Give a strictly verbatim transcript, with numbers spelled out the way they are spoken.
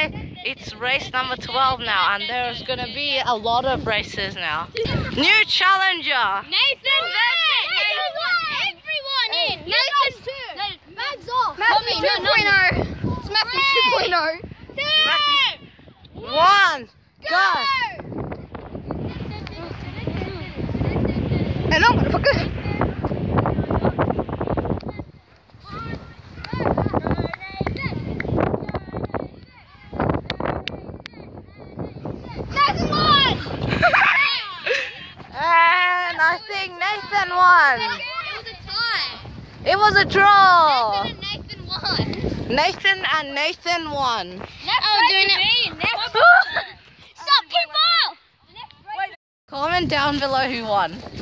guys, it's race number twelve now, and there's gonna be a lot of races now. New challenger. Nathan versus Nathan. Everyone in. Nathan's two. Bags off. Matthew two point oh. It's Matthew two point oh. Matthew. One. Go. Hello, motherfucker. And I think Nathan won. It was a tie. It was a draw. Nathan and Nathan won. Nathan and Nathan won. Oh, doing it. Stop, people! Comment down below who won.